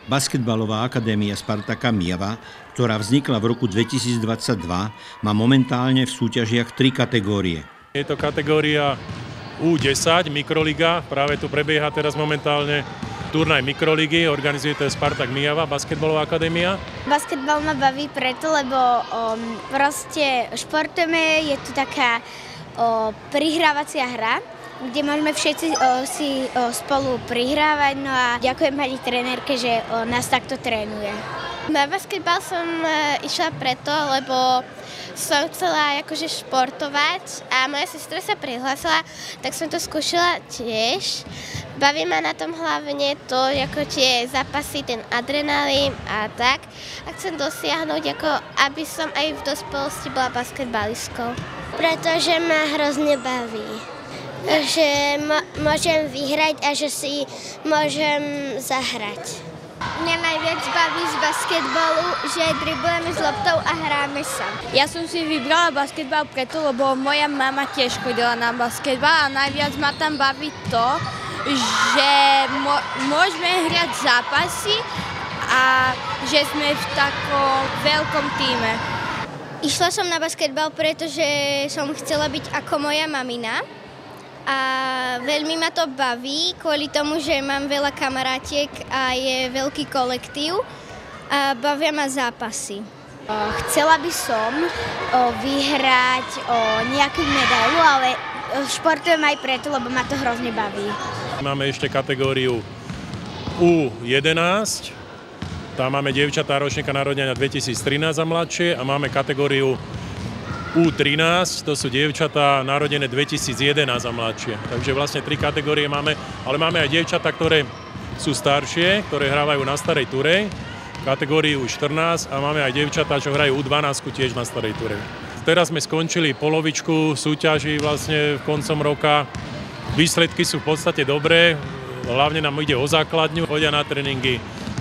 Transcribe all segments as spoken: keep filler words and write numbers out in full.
Basketbalová akadémia Spartaka Myjava, ktorá vznikla v roku dvetisícdvadsaťdva, má momentálne v súťažiach tri kategórie. Je to kategória U desať, mikroliga, práve tu prebieha teraz momentálne turnaj mikroligy, organizuje to Spartak Myjava, Basketbalová akadémia. Basketbal ma baví preto, lebo um, proste športujeme, je tu taká o, prihrávacia hra, kde môžeme všetci o, si o, spolu prihrávať. No a ďakujem pani trenérke, že o, nás takto trénuje. Na basketbal som e, išla preto, lebo som chcela akože športovať a moja sestra sa prihlásila, tak som to skúšala tiež. Baví ma na tom hlavne to, ako tie zápasy, ten adrenalín a tak. A chcem dosiahnuť, ako aby som aj v dospelosti bola basketbalistkou. Pretože ma hrozne baví. Že môžem vyhrať a že si môžem zahrať. Mňa najviac baví z basketbalu, že driblujeme s loptou a hráme sa. Ja som si vybrala basketbal preto, lebo moja mama tiež chodila na basketbal a najviac ma tam baví to, že môžeme hrať zápasy a že sme v takom veľkom tíme. Išla som na basketbal, pretože som chcela byť ako moja mamina. A veľmi ma to baví, kvôli tomu, že mám veľa kamarátiek a je veľký kolektív a bavia ma zápasy. Chcela by som vyhrať nejakú medailu, ale športujem aj preto, lebo ma to hrozne baví. Máme ešte kategóriu U jedenásť, tam máme dievčatá ročníka narodenia dvetisíctrinásť a mladšie a máme kategóriu U trinásť, to sú dievčatá narodené dvetisícjedenásť a mladšie. Takže vlastne tri kategórie máme, ale máme aj dievčatá, ktoré sú staršie, ktoré hrávajú na starej turej, kategóriu U štrnásť a máme aj dievčatá, čo hrajú U dvanásť tiež na starej turej. Teraz sme skončili polovičku súťaží vlastne koncom roka. Výsledky sú v podstate dobré, hlavne nám ide o základňu, chodia na tréningy,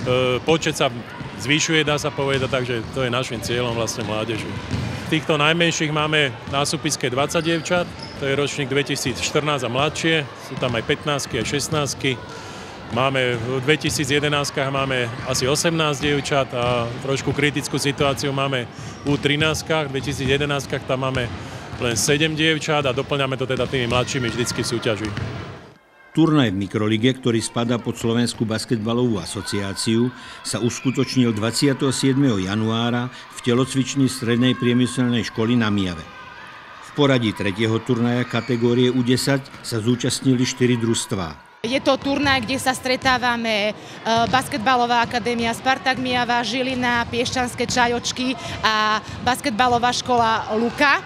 počet sa zvyšuje, dá sa povedať, takže to je našim cieľom vlastne mládežu. V týchto najmenších máme na súpiske dvadsať dievčat, to je ročník dvetisícštrnásť a mladšie, sú tam aj pätnástky, aj šestnástky. Máme v dvetisícjedenásť máme asi osemnásť dievčat a trošku kritickú situáciu máme U trinásť, v dvetisícjedenásť tam máme len sedem dievčat a doplňame to teda tými mladšími vždycky v súťaži. Turnaj v mikrolige, ktorý spadá pod Slovenskú basketbalovú asociáciu, sa uskutočnil dvadsiateho siedmeho januára v telocvični Strednej priemyselnej školy na Myjave. V poradí tretieho turnaja kategórie U desať sa zúčastnili štyri družstvá. Je to turnaj, kde sa stretávame Basketbalová akadémia Spartak Myjava, Žilina, Piešťanské Čajočky a Basketbalová škola Luka.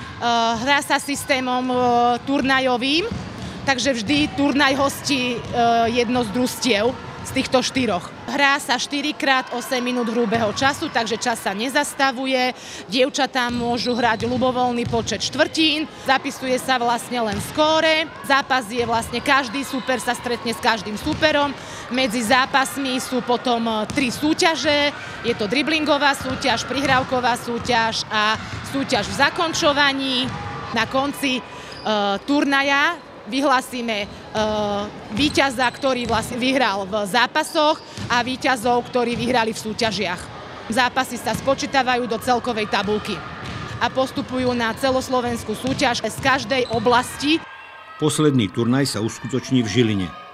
Hrá sa systémom turnajovým, takže vždy turnaj hostí jedno z družstiev z týchto štyroch. Hrá sa štyrikrát osem minút hrubého času, takže čas sa nezastavuje. Dievčatá môžu hrať ľubovoľný počet štvrtín, zapisuje sa vlastne len skóre. Zápas je vlastne, každý súper sa stretne s každým súperom. Medzi zápasmi sú potom tri súťaže. Je to driblingová súťaž, prihrávková súťaž a súťaž v zakončovaní. Na konci uh, turnaja vyhlásime uh, víťaza, ktorý vlastne vyhral v zápasoch a víťazov, ktorí vyhrali v súťažiach. Zápasy sa spočítavajú do celkovej tabuľky a postupujú na celoslovenskú súťaž z každej oblasti. Posledný turnaj sa uskutoční v Žiline.